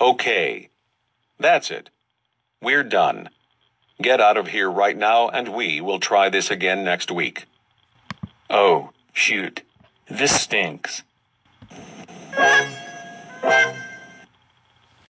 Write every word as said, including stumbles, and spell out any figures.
Okay. That's it. We're done. Get out of here right now and we will try this again next week. Oh, shoot. This stinks.